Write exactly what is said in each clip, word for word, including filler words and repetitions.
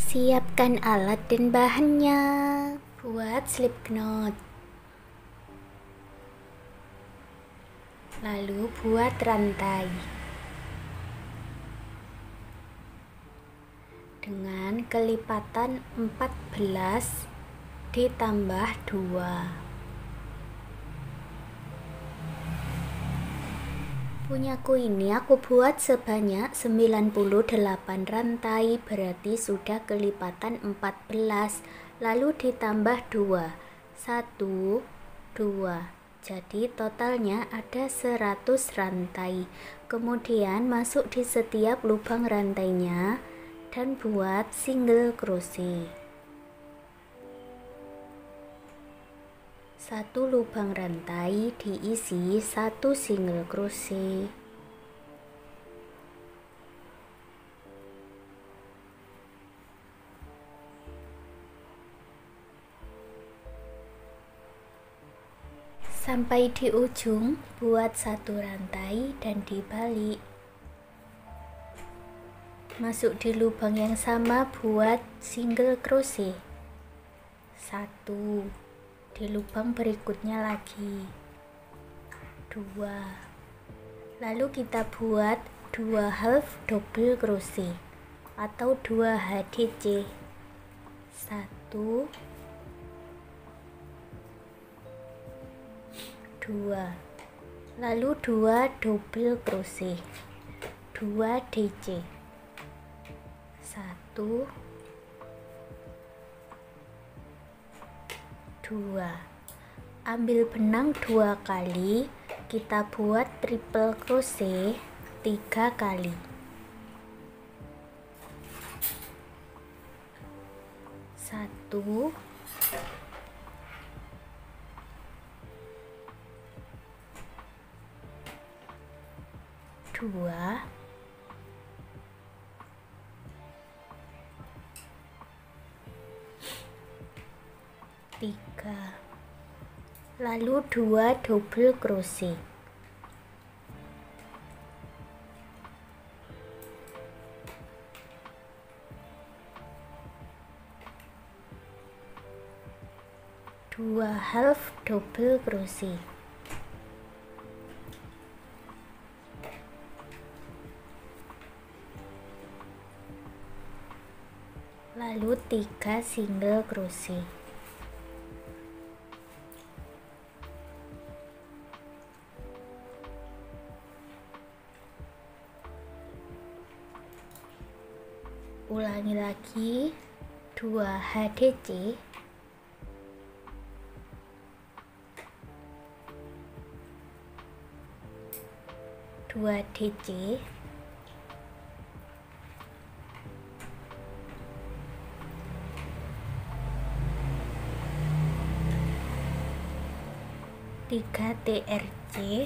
Siapkan alat dan bahannya. Buat slip knot. Lalu buat rantai. Dengan kelipatan empat belas ditambah dua. Punyaku ini aku buat sebanyak sembilan puluh delapan rantai, berarti sudah kelipatan empat belas, lalu ditambah dua, satu, dua, jadi totalnya ada seratus rantai. Kemudian masuk di setiap lubang rantainya dan buat single crochet. Satu lubang rantai diisi satu single crochet. Sampai di ujung buat satu rantai dan dibalik. Masuk di lubang yang sama buat single crochet. Satu. Di lubang berikutnya lagi dua, lalu kita buat dua half double crochet atau dua H D C. Satu, dua, lalu dua double crochet, dua D C. Satu, dua, ambil benang dua kali, kita buat triple crochet tiga kali. Satu, dua, tiga, lalu dua double crochet. Dua half double crochet. Lalu tiga single crochet. Ulangi lagi, dua H D C, dua D C, tiga T R C,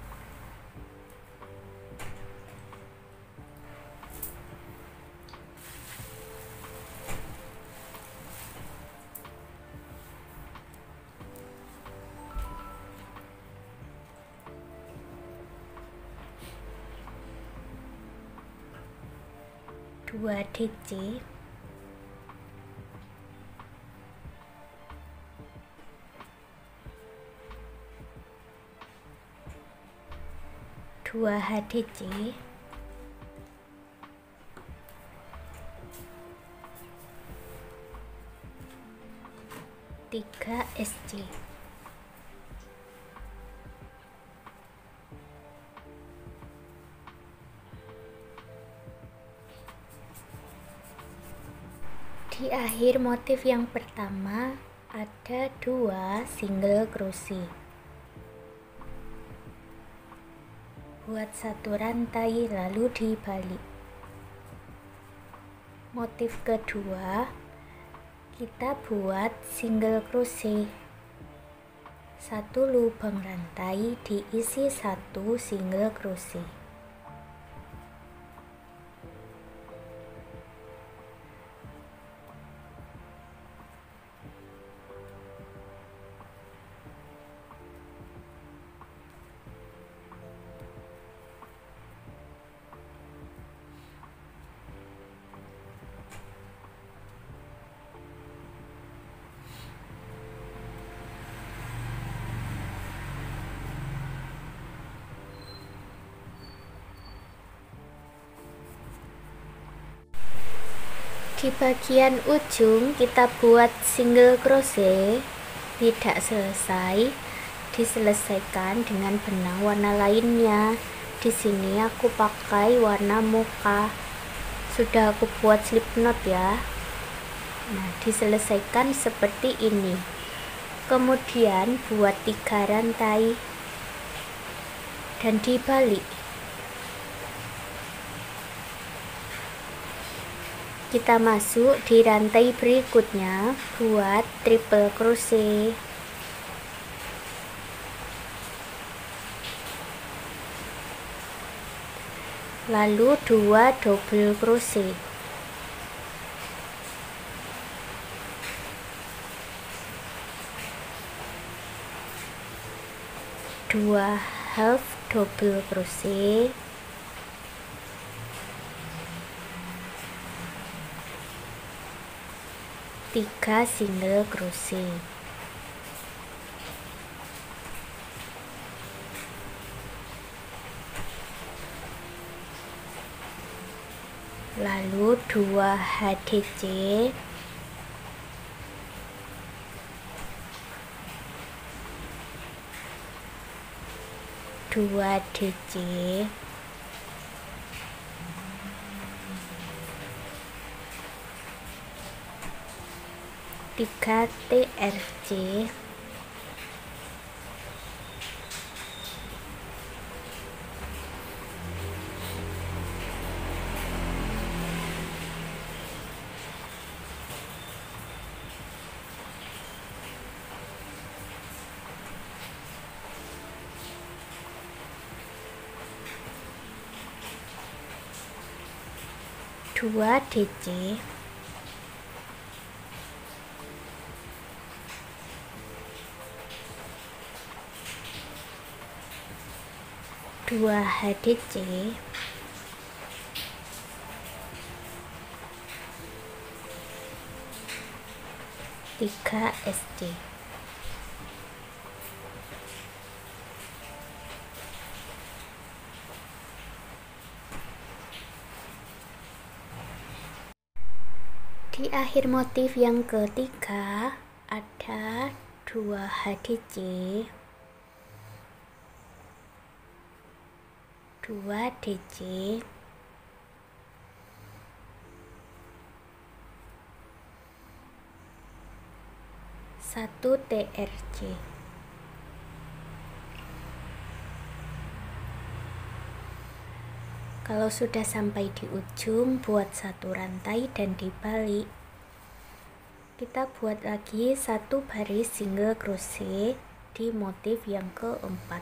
dua D C, dua H D C, tiga S C. Di akhir motif yang pertama ada dua single crochet. Buat satu rantai lalu dibalik. Motif kedua kita buat single crochet. Satu lubang rantai diisi satu single crochet. Di bagian ujung kita buat single crochet, tidak selesai, diselesaikan dengan benang warna lainnya. Di sini aku pakai warna mocha. Sudah aku buat slip knot ya. Nah, diselesaikan seperti ini. Kemudian buat tiga rantai dan dibalik. Kita masuk di rantai berikutnya, buat triple crochet. Lalu dua double crochet. Dua half double crochet. Tiga single crochet. Lalu dua H D C. Dua D C. Tiga T R C. Dua D C. Dua H D C. Tiga S C. Di akhir motif yang ketiga ada dua H D C, dua D C, satu T R C. Kalau sudah sampai di ujung, buat satu rantai dan dibalik. Kita buat lagi satu baris single crochet di motif yang keempat.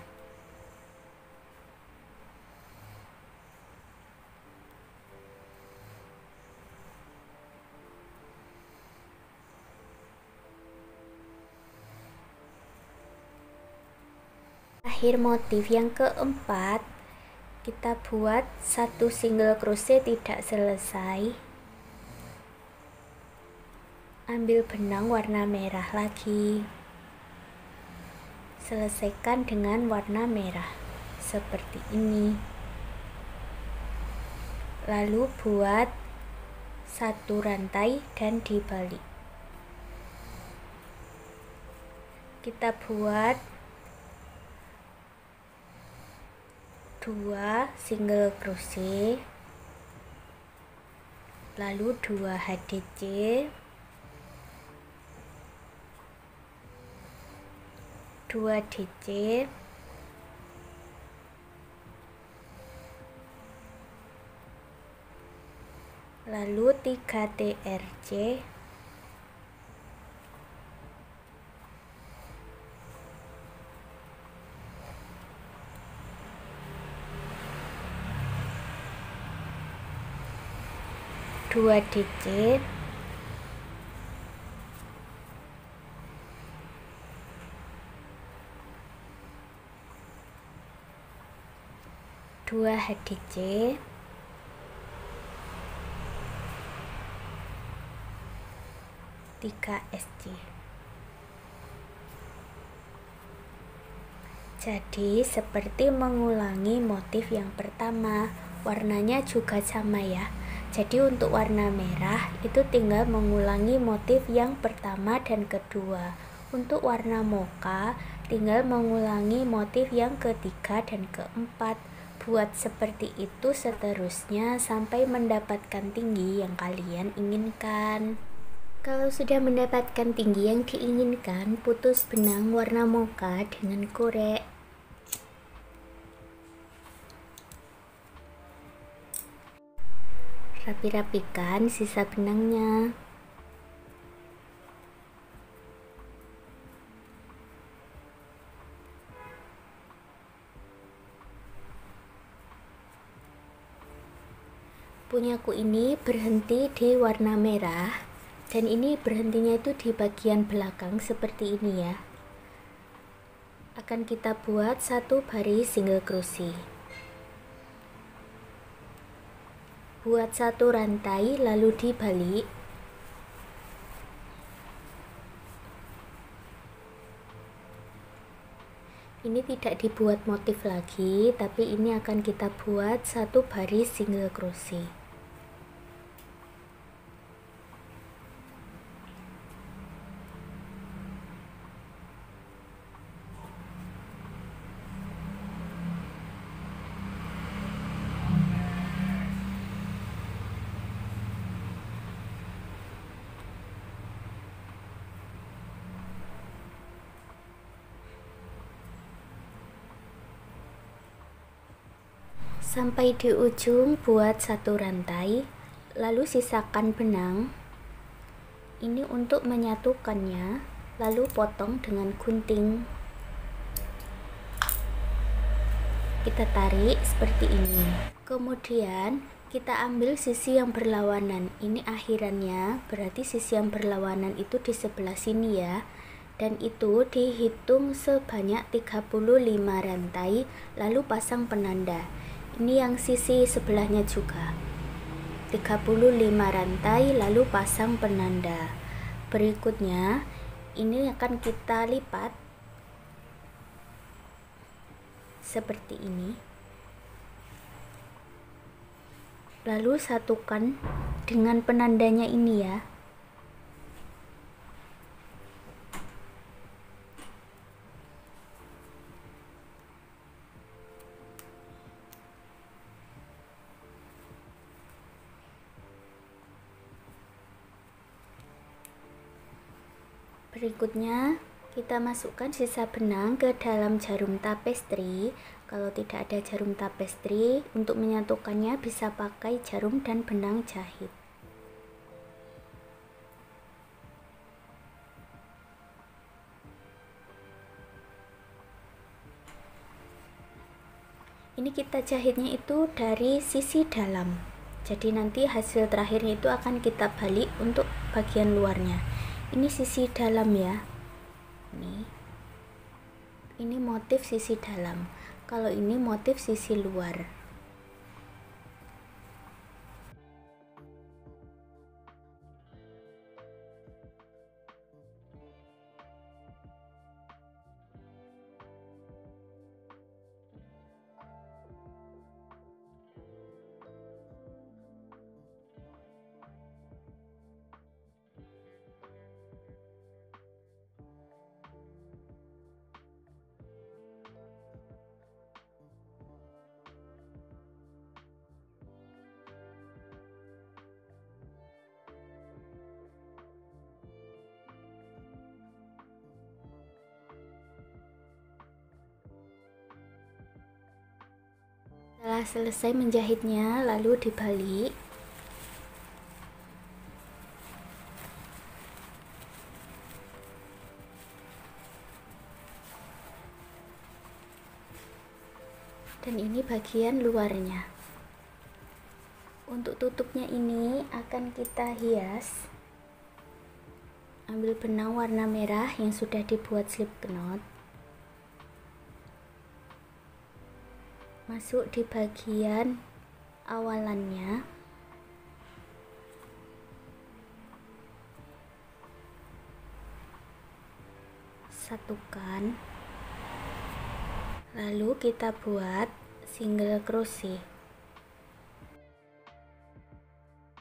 Akhir motif yang keempat, kita buat satu single crochet tidak selesai. Ambil benang warna merah lagi. Selesaikan dengan warna merah seperti ini. Lalu buat satu rantai dan dibalik. Kita buat dua single crochet, lalu dua H D C, dua D C, lalu tiga T R C, dua D C, dua H D C, tiga S C. Jadi seperti mengulangi motif yang pertama, warnanya juga sama ya. Jadi untuk warna merah itu tinggal mengulangi motif yang pertama dan kedua. Untuk warna mocha tinggal mengulangi motif yang ketiga dan keempat. Buat seperti itu seterusnya sampai mendapatkan tinggi yang kalian inginkan. Kalau sudah mendapatkan tinggi yang diinginkan, putus benang warna mocha dengan korek. Rapi-rapikan sisa benangnya. Punyaku ini berhenti di warna merah, dan ini berhentinya itu di bagian belakang seperti ini ya. Akan kita buat satu baris single crochet. Buat satu rantai lalu dibalik. Ini tidak dibuat motif lagi, tapi ini akan kita buat satu baris single crochet. Sampai di ujung buat satu rantai, lalu sisakan benang. Ini untuk menyatukannya, lalu potong dengan gunting. Kita tarik seperti ini. Kemudian kita ambil sisi yang berlawanan. Ini akhirannya, berarti sisi yang berlawanan itu di sebelah sini ya. Dan itu dihitung sebanyak tiga puluh lima rantai, lalu pasang penanda. Ini yang sisi sebelahnya juga. tiga puluh lima rantai lalu pasang penanda. Berikutnya ini akan kita lipat seperti ini. Lalu satukan dengan penandanya ini ya. Berikutnya kita masukkan sisa benang ke dalam jarum tapestri. Kalau tidak ada jarum tapestri, untuk menyatukannya bisa pakai jarum dan benang jahit. Ini kita jahitnya itu dari sisi dalam. Jadi nanti hasil terakhirnya itu akan kita balik untuk bagian luarnya. Ini sisi dalam ya. Ini. Ini motif sisi dalam. Kalau ini motif sisi luar. Setelah selesai menjahitnya, lalu dibalik. Dan ini bagian luarnya. Untuk tutupnya ini akan kita hias. Ambil benang warna merah yang sudah dibuat slip knot. Masuk di bagian awalannya. Satukan. Lalu kita buat single crochet.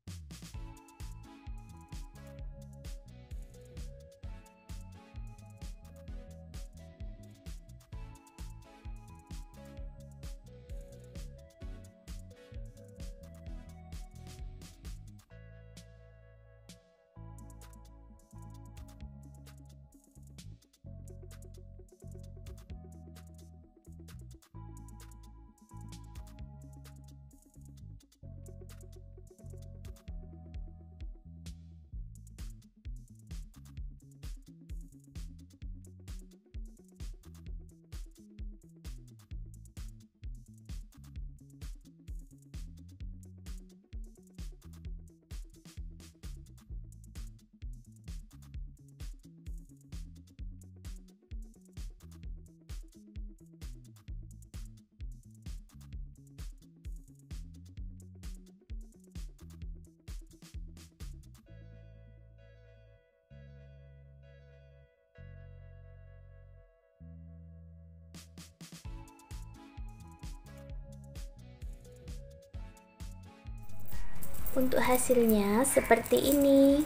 Untuk hasilnya seperti ini.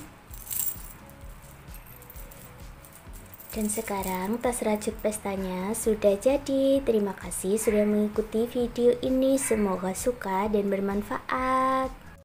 Dan sekarang tas rajut pestanya sudah jadi. Terima kasih sudah mengikuti video ini. Semoga suka dan bermanfaat.